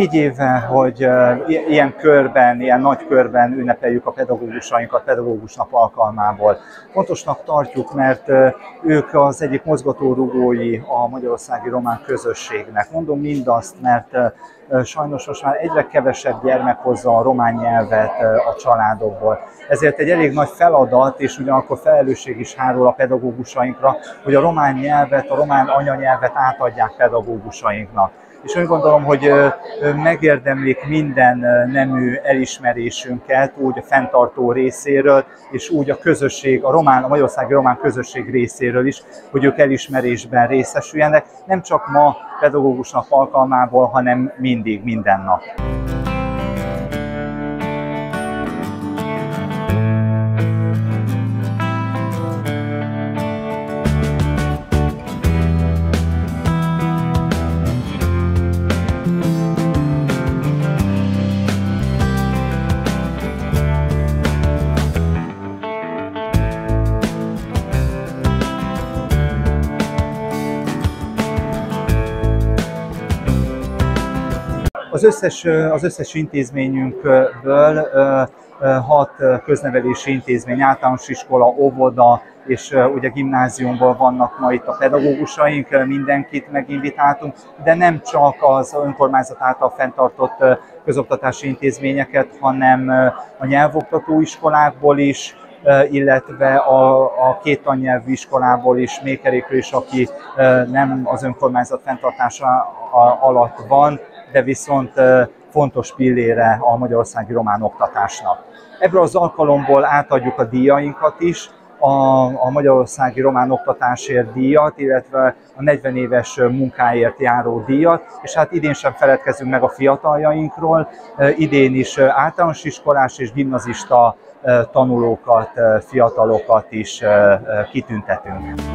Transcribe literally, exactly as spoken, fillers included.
négy éve, hogy ilyen körben, ilyen nagy körben ünnepeljük a pedagógusainkat pedagógus nap alkalmából. Fontosnak tartjuk, mert ők az egyik mozgatórugói a magyarországi román közösségnek. Mondom mindazt, mert sajnos most már egyre kevesebb gyermek hozza a román nyelvet a családokból. Ezért egy elég nagy feladat, és ugyanakkor felelősség is hárul a pedagógusainkra, hogy a román nyelvet, a román anyanyelvet átadják pedagógusainknak. És úgy gondolom, hogy megérdemlik minden nemű elismerésünket, úgy a fenntartó részéről, és úgy a közösség, a, román, a magyarországi román közösség részéről is, hogy ők elismerésben részesüljenek, nem csak ma pedagógus nap alkalmából, hanem mindig, minden nap. Az összes, az összes intézményünkből hat köznevelési intézmény, általános iskola, óvoda és ugye gimnáziumból vannak ma itt a pedagógusaink, mindenkit meginvitáltunk, de nem csak az önkormányzat által fenntartott közoktatási intézményeket, hanem a nyelvoktató iskolákból is, illetve a, a két tannyelvű iskolából is, Mékerékről is, aki nem az önkormányzat fenntartása alatt van, de viszont fontos pillére a magyarországi román oktatásnak. Ebből az alkalomból átadjuk a díjainkat is, a, a magyarországi román oktatásért díjat, illetve a negyven éves munkáért járó díjat, és hát idén sem feledkezünk meg a fiataljainkról, idén is általános iskolás és gimnazista tanulókat, fiatalokat is kitüntetünk.